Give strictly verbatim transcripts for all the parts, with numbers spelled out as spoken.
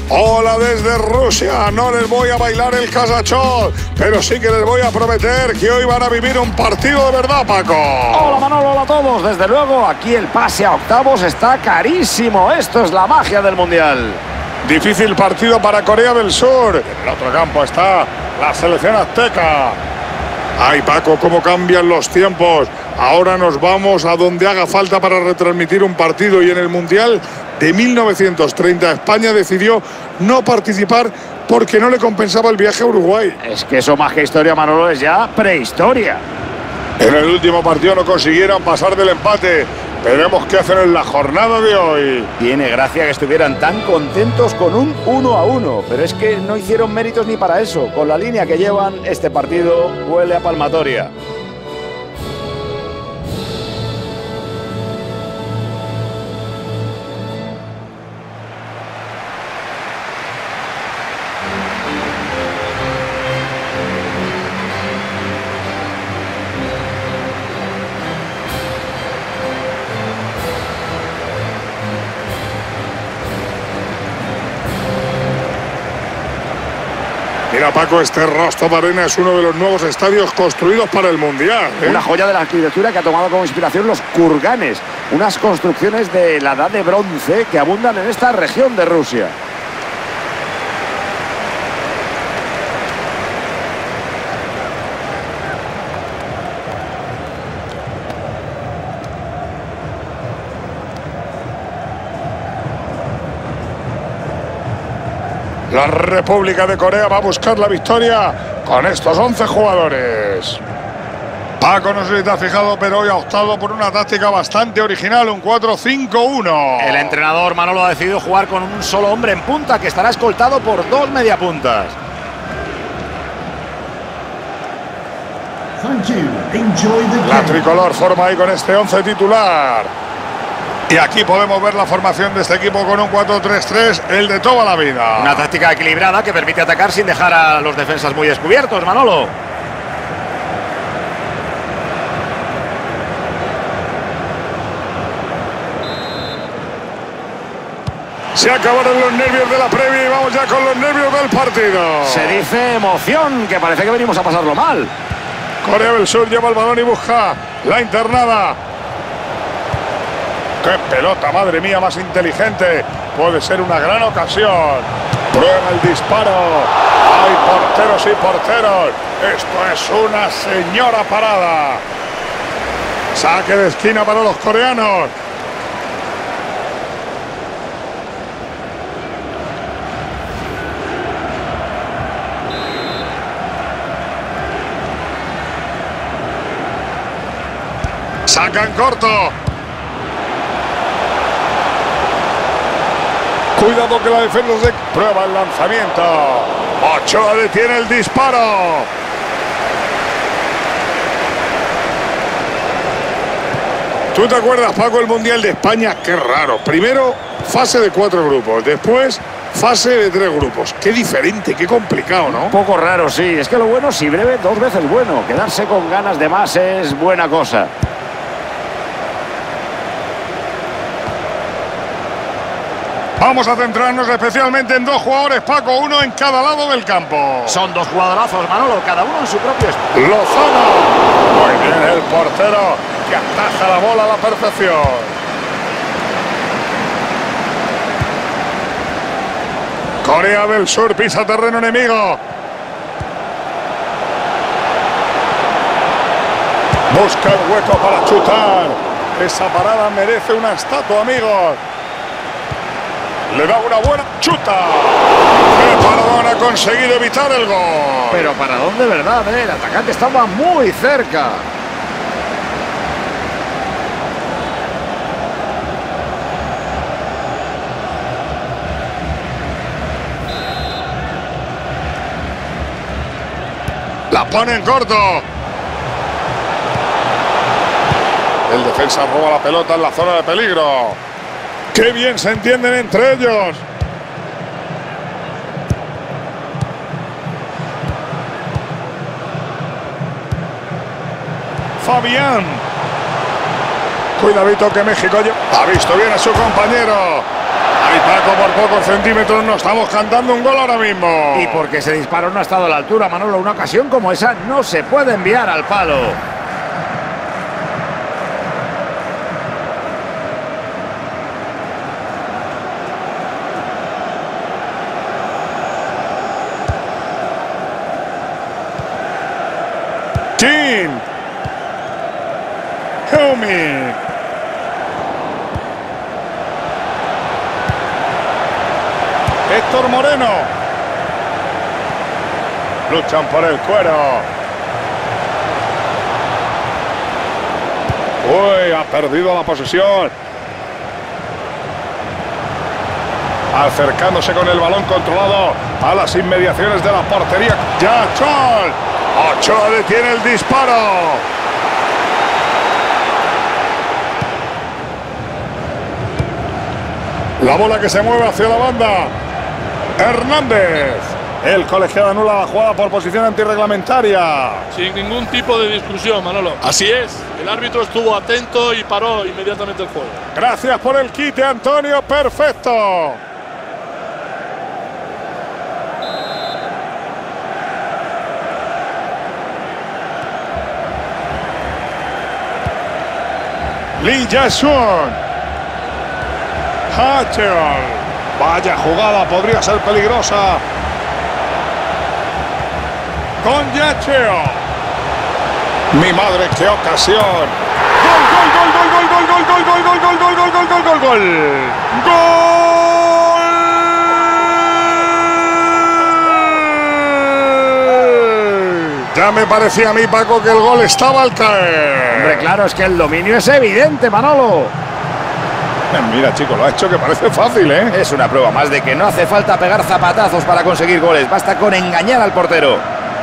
Hola desde Rusia, no les voy a bailar el casachón, pero sí que les voy a prometer que hoy van a vivir un partido de verdad, Paco. Hola Manolo, hola a todos. Desde luego, aquí el pase a octavos está carísimo. Esto es la magia del Mundial. Difícil partido para Corea del Sur. En el otro campo está la selección azteca. Ay, Paco, cómo cambian los tiempos. Ahora nos vamos a donde haga falta para retransmitir un partido, y en el Mundial de mil novecientos treinta España decidió no participar porque no le compensaba el viaje a Uruguay. Es que eso más que historia, Manolo, es ya prehistoria. En el último partido no consiguieron pasar del empate. Veremos qué hacen en la jornada de hoy. Tiene gracia que estuvieran tan contentos con un uno a uno, pero es que no hicieron méritos ni para eso. Con la línea que llevan, este partido huele a palmatoria. Mira, Paco, este Rostov Arena es uno de los nuevos estadios construidos para el Mundial, ¿eh? Una joya de la arquitectura que ha tomado como inspiración los kurganes, unas construcciones de la edad de bronce que abundan en esta región de Rusia. La República de Corea va a buscar la victoria con estos once jugadores. Paco, no sé si te has fijado, pero hoy ha optado por una táctica bastante original, un cuatro cinco uno. El entrenador Manolo ha decidido jugar con un solo hombre en punta que estará escoltado por dos mediapuntas. La tricolor forma ahí con este once titular. Y aquí podemos ver la formación de este equipo con un cuatro tres tres, el de toda la vida. Una táctica equilibrada que permite atacar sin dejar a los defensas muy descubiertos, Manolo. Se acabaron los nervios de la previa y vamos ya con los nervios del partido. Se dice emoción, que parece que venimos a pasarlo mal. Corea del Sur lleva el balón y busca la internada. ¡Qué pelota, madre mía, más inteligente! Puede ser una gran ocasión. Prueba el disparo. ¡Hay porteros y porteros! Esto es una señora parada. Saque de esquina para los coreanos. Sacan corto. Cuidado que la defensa se prueba el lanzamiento. Ochoa detiene el disparo. ¿Tú te acuerdas, Paco, el Mundial de España? Qué raro. Primero, fase de cuatro grupos. Después, fase de tres grupos. Qué diferente, qué complicado, ¿no? Un poco raro, sí. Es que lo bueno, si breve, dos veces bueno. Quedarse con ganas de más es buena cosa. Vamos a centrarnos especialmente en dos jugadores, Paco, uno en cada lado del campo. Son dos jugadorazos, Manolo, cada uno en su propio estilo. Lozano. Muy bien el portero, que ataja la bola a la perfección. Corea del Sur pisa terreno enemigo. Busca el hueco para chutar. Esa parada merece una estatua, amigos. Le da una buena chuta. ¡Qué paradón! Ha conseguido evitar el gol. Pero para dónde, verdad, ¿eh? El atacante estaba muy cerca. La pone en corto. El defensa roba la pelota en la zona de peligro. ¡Qué bien se entienden entre ellos! Fabián. Cuidadito que México ha visto bien a su compañero. Ay, Paco, por pocos centímetros no estamos cantando un gol ahora mismo. Y porque ese disparo no ha estado a la altura, Manolo. Una ocasión como esa no se puede enviar al palo. Chin. Helmi. Héctor Moreno. Luchan por el cuero. Uy, ha perdido la posesión. Acercándose con el balón controlado a las inmediaciones de la portería. Ya, Chol. Ochoa detiene el disparo. La bola que se mueve hacia la banda. Hernández. El colegiado anula la jugada por posición antirreglamentaria. Sin ningún tipo de discusión, Manolo. Así es. El árbitro estuvo atento y paró inmediatamente el juego. Gracias por el quite, Antonio. Perfecto. Lee Jae-sung. Hatcher. Vaya jugada, podría ser peligrosa. Con Yacheo. Mi madre, qué ocasión. Gol, gol, gol, gol, gol, gol, gol, gol, gol, gol, gol, gol, gol, gol, gol, gol. ¡Gol! Ya me parecía a mí, Paco, que el gol estaba al caer. Hombre, claro, es que el dominio es evidente, Manolo. Mira, chico, lo ha hecho que parece fácil, ¿eh? Es una prueba más de que no hace falta pegar zapatazos para conseguir goles. Basta con engañar al portero.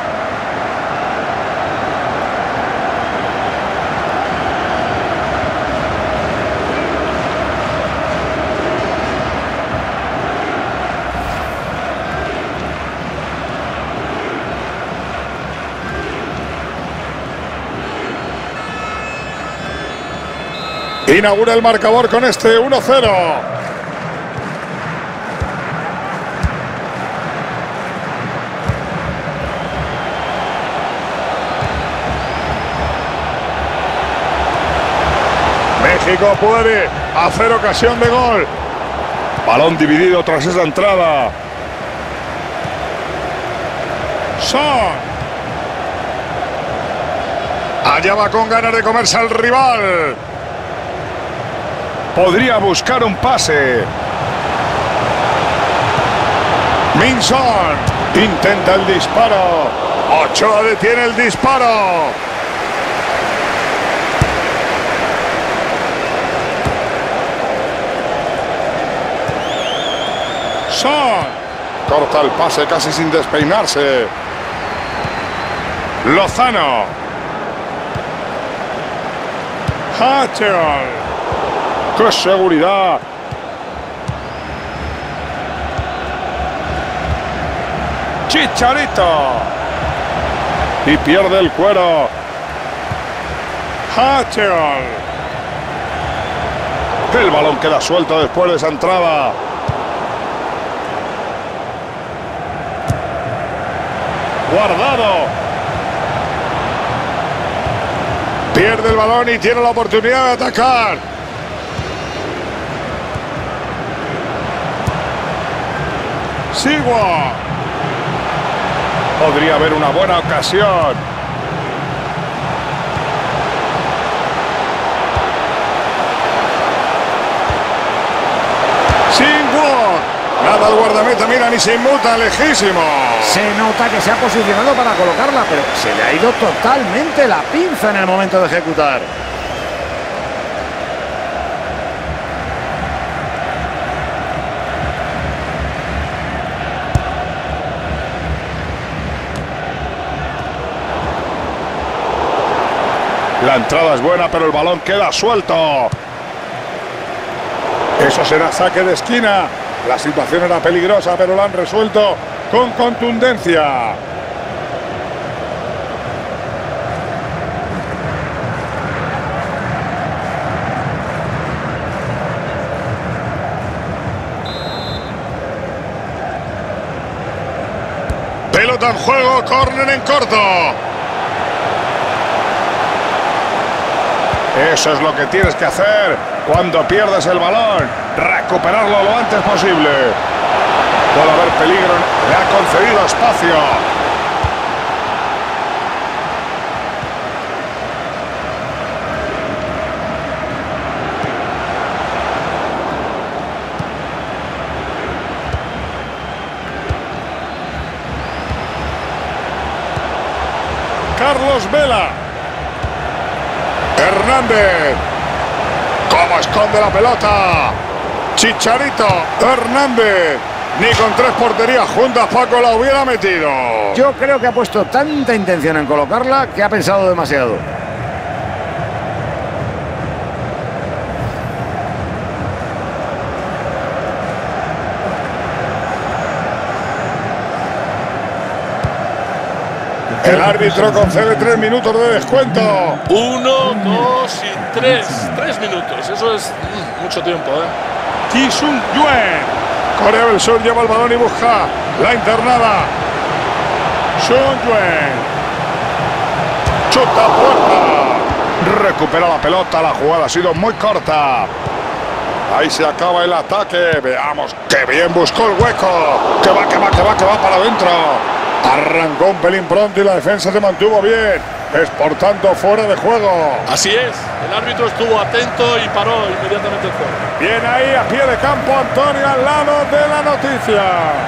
Inaugura el marcador con este uno cero. México puede hacer ocasión de gol. Balón dividido tras esa entrada. Son. Allá va con ganas de comerse al rival. Podría buscar un pase. Minson intenta el disparo. Ochoa detiene el disparo. Son corta el pase casi sin despeinarse. Lozano. Hatcher. ¡Qué seguridad! Chicharito. Y pierde el cuero. Hatcher. El balón queda suelto después de esa entrada. Guardado. Pierde el balón y tiene la oportunidad de atacar. Sigua. Podría haber una buena ocasión. Sigua. Nada al guardameta, mira, ni se inmuta, lejísimo. Se nota que se ha posicionado para colocarla, pero se le ha ido totalmente la pinza en el momento de ejecutar. La entrada es buena, pero el balón queda suelto. Eso será saque de esquina. La situación era peligrosa, pero la han resuelto con contundencia. Pelota en juego, córner en corto. Eso es lo que tienes que hacer cuando pierdes el balón. Recuperarlo lo antes posible. Puede haber peligro. Le ha concedido espacio. Carlos Vela. Hernández. ¿Cómo esconde la pelota? Chicharito. Hernández. Ni con tres porterías juntas Paco la hubiera metido. Yo creo que ha puesto tanta intención en colocarla que ha pensado demasiado. El árbitro concede tres minutos de descuento. Uno, dos y tres. Tres minutos. Eso es mm, mucho tiempo, ¿eh? Ki Sung-yuen. Corea del Sur lleva el balón y busca la internada. Sung-yuen. Chuta puerta. Recupera la pelota. La jugada ha sido muy corta. Ahí se acaba el ataque. Veamos qué bien buscó el hueco. Que va, que va, que va, que va para adentro. Arrancó un pelín pronto y la defensa se mantuvo bien. Es por tanto fuera de juego. Así es. El árbitro estuvo atento y paró inmediatamente el juego. Bien ahí a pie de campo Antonio al lado de la noticia.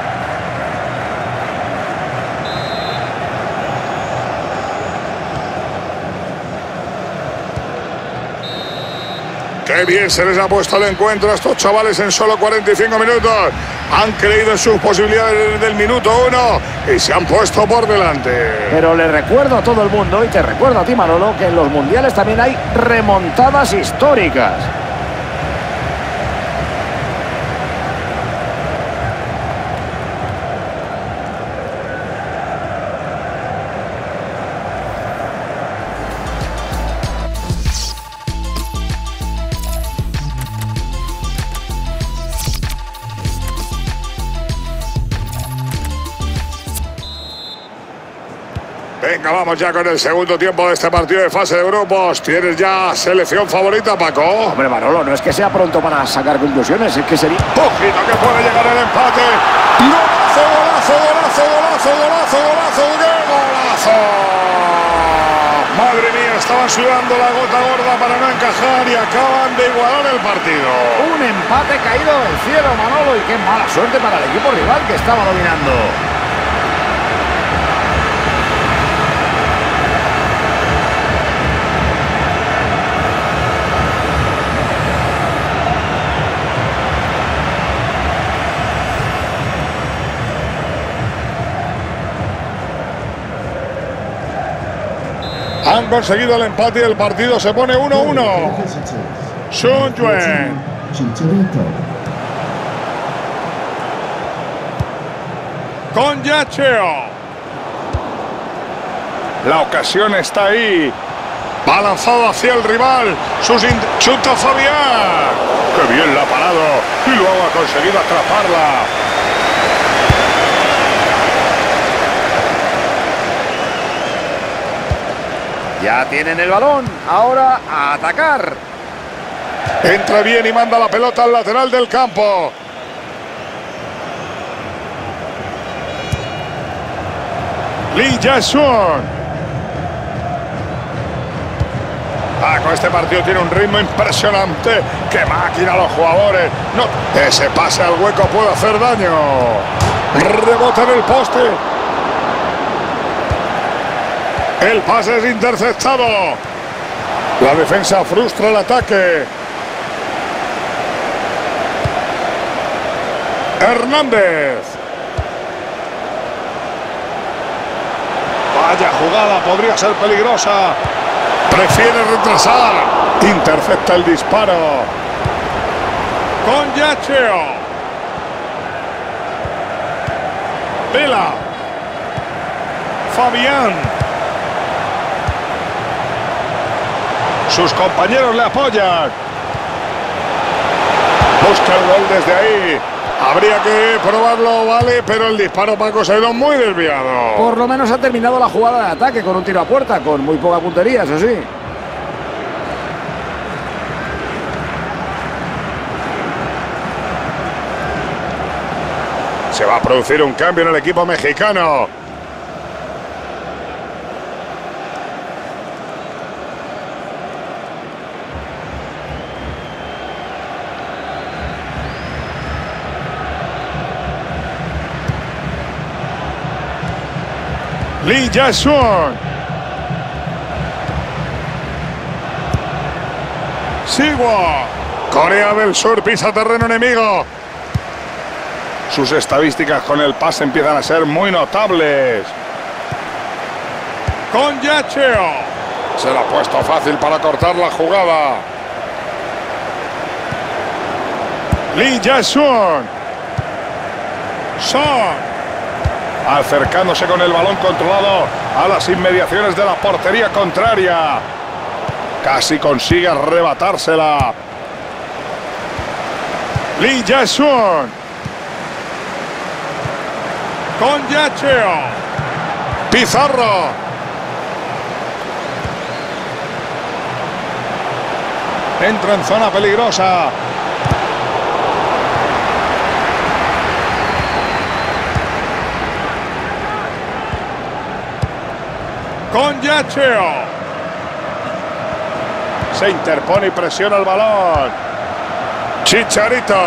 Qué bien se les ha puesto el encuentro a estos chavales en solo cuarenta y cinco minutos. Han creído en sus posibilidades desde el minuto uno y se han puesto por delante. Pero le recuerdo a todo el mundo, y te recuerdo a ti, Manolo, que en los mundiales también hay remontadas históricas. Venga, vamos ya con el segundo tiempo de este partido de fase de grupos. ¿Tienes ya selección favorita, Paco? Hombre, Manolo, no es que sea pronto para sacar conclusiones, es que sería... Ojito que puede llegar el empate. ¡Golazo, golazo, golazo, golazo, golazo, golazo, golazo! Madre mía, estaban sudando la gota gorda para no encajar y acaban de igualar el partido. Un empate caído del cielo, Manolo, y qué mala suerte para el equipo rival que estaba dominando. Han conseguido el empate y el partido se pone uno uno. Sung-yuen. Con Yacheo. La ocasión está ahí. Va lanzado hacia el rival. Sus chuta Fabián. ¡Qué bien la ha parado! Y luego ha conseguido atraparla. Ya tienen el balón, ahora a atacar. Entra bien y manda la pelota al lateral del campo. Lee Jae-sung. Ah, con este partido tiene un ritmo impresionante. ¡Qué máquina los jugadores! No, ese pase al hueco puede hacer daño. Rebota en el poste. El pase es interceptado. La defensa frustra el ataque. Hernández. Vaya jugada, podría ser peligrosa. Prefiere retrasar. Intercepta el disparo. Con Yacheo. Vela. Fabián. Sus compañeros le apoyan. Busca el gol desde ahí. Habría que probarlo, vale, pero el disparo, Paco, se ha ido muy desviado. Por lo menos ha terminado la jugada de ataque con un tiro a puerta, con muy poca puntería, eso sí. Se va a producir un cambio en el equipo mexicano. Lee Jae-sung. Siwa. Corea del Sur pisa terreno enemigo. Sus estadísticas con el pase empiezan a ser muy notables. Con Yacheo. Se lo ha puesto fácil para cortar la jugada. Lee Jae-sung. Son. Acercándose con el balón controlado a las inmediaciones de la portería contraria. Casi consigue arrebatársela. Lee Jae-sung. Con Yacheo. Pizarro. Entra en zona peligrosa. Con Yacheo. Se interpone y presiona el balón. Chicharito.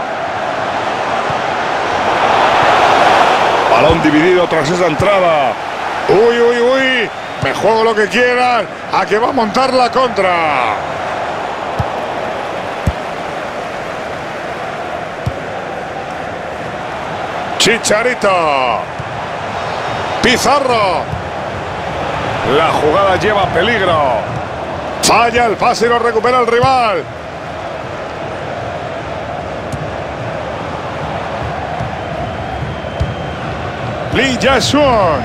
Balón dividido tras esa entrada. Uy, uy, uy. Me juego lo que quieran. A que va a montar la contra. Chicharito. Pizarro. La jugada lleva peligro. Falla el pase y lo recupera el rival. Lee Jae-sung.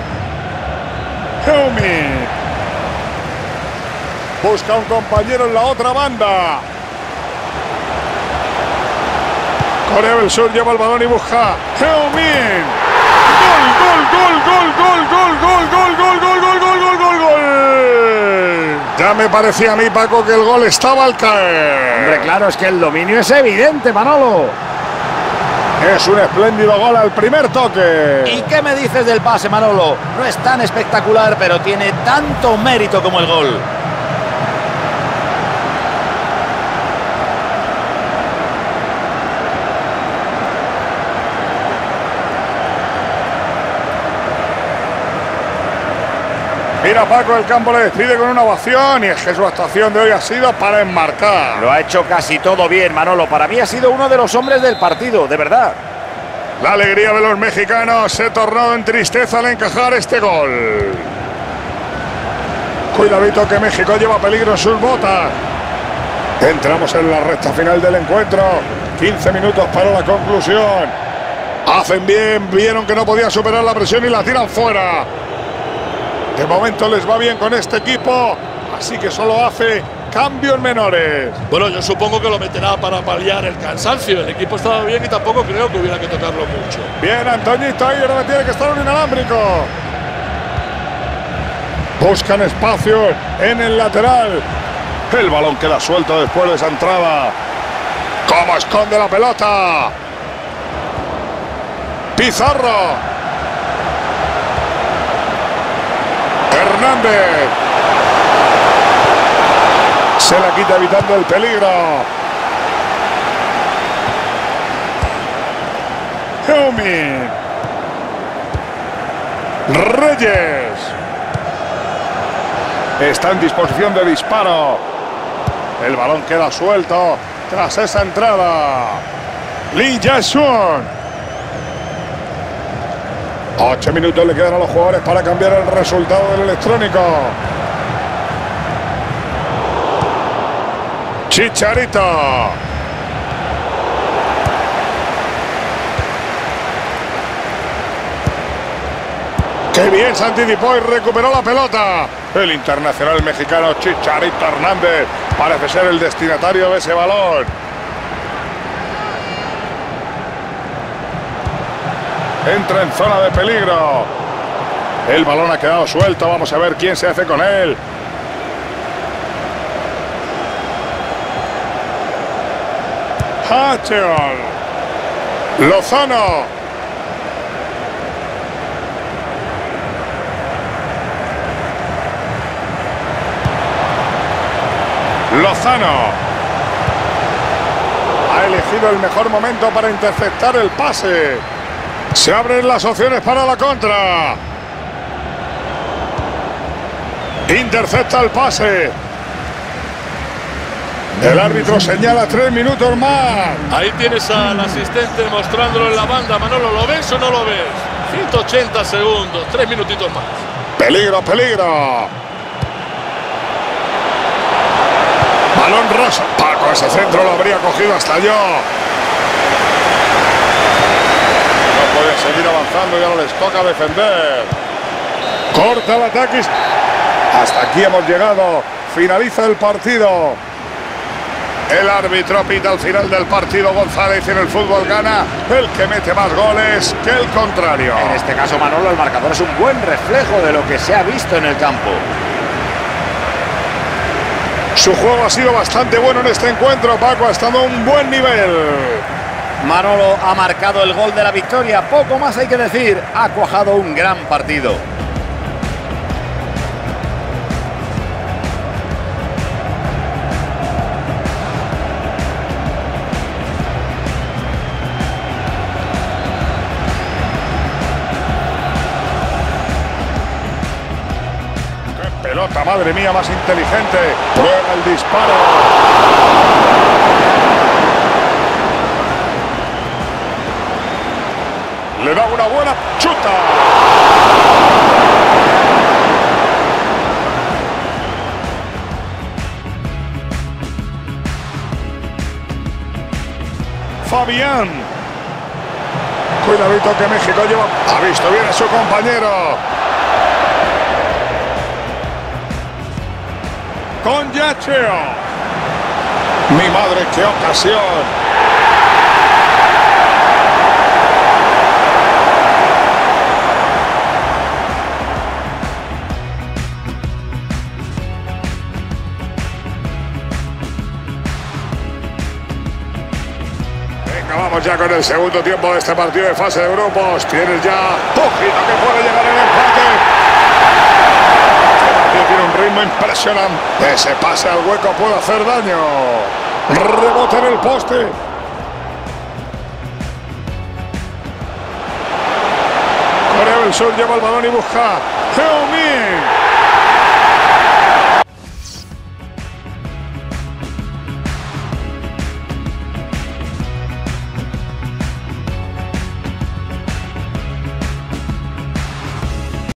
Heung-min. Busca un compañero en la otra banda. Corea del Sur lleva el balón y busca Heung-min. Gol, gol, gol, gol, gol, gol, gol, gol, gol, gol, gol, gol, gol, gol, gol. Ya me parecía a mí, Paco, que el gol estaba al caer. Hombre, claro, es que el dominio es evidente, Manolo. Es un espléndido gol al primer toque. ¿Y qué me dices del pase, Manolo? No es tan espectacular, pero tiene tanto mérito como el gol. Mira, Paco, el campo le despide con una ovación y es que su actuación de hoy ha sido para enmarcar. Lo ha hecho casi todo bien, Manolo. Para mí ha sido uno de los hombres del partido, de verdad. La alegría de los mexicanos se tornó en tristeza al encajar este gol. Cuidadito que México lleva peligro en sus botas. Entramos en la recta final del encuentro. quince minutos para la conclusión. Hacen bien, vieron que no podían superar la presión y la tiran fuera. De momento les va bien con este equipo, así que solo hace cambios menores. Bueno, yo supongo que lo meterá para paliar el cansancio. El equipo estaba bien y tampoco creo que hubiera que tocarlo mucho. Bien, Antoñito, ahí ahora tiene que estar un inalámbrico. Buscan espacio en el lateral. El balón queda suelto después de esa entrada. ¿Cómo esconde la pelota? Pizarro. Hernández. Se la quita evitando el peligro. Heung-min. Reyes. Está en disposición de disparo. El balón queda suelto tras esa entrada. Lee Jae-sung. Ocho minutos le quedan a los jugadores para cambiar el resultado del electrónico. Chicharito. ¡Qué bien se anticipó y recuperó la pelota! El internacional mexicano Chicharito Hernández parece ser el destinatario de ese balón. Entra en zona de peligro. El balón ha quedado suelto. Vamos a ver quién se hace con él. Hutchinson. Lozano. Lozano. Ha elegido el mejor momento para interceptar el pase. Se abren las opciones para la contra. Intercepta el pase. El árbitro señala tres minutos más. Ahí tienes al asistente mostrándolo en la banda. Manolo, ¿lo ves o no lo ves? ciento ochenta segundos, tres minutitos más. Peligro, peligro. Balón raso. Paco, ese centro lo habría cogido hasta yo. No puede seguir avanzando, ya no les toca defender. Corta el ataque. Hasta aquí hemos llegado. Finaliza el partido. El árbitro pita al final del partido. González, en el fútbol gana el que mete más goles que el contrario. En este caso, Manolo, el marcador es un buen reflejo de lo que se ha visto en el campo. Su juego ha sido bastante bueno en este encuentro. Paco ha estado a un buen nivel. Manolo ha marcado el gol de la victoria. Poco más hay que decir. Ha cuajado un gran partido. Pelota, madre mía, más inteligente. Prueba el disparo. Le da una buena chuta. Fabián. Cuidadito que México lleva. Ha visto bien a su compañero. Con Yacheo. Mi madre, qué ocasión. Venga, vamos ya con el segundo tiempo de este partido de fase de grupos. Tienes ya ojito que puede llegar el empate. Tiene un ritmo impresionante. Ese pase al hueco puede hacer daño. Rebote en el poste. Corea del Sur lleva el balón y busca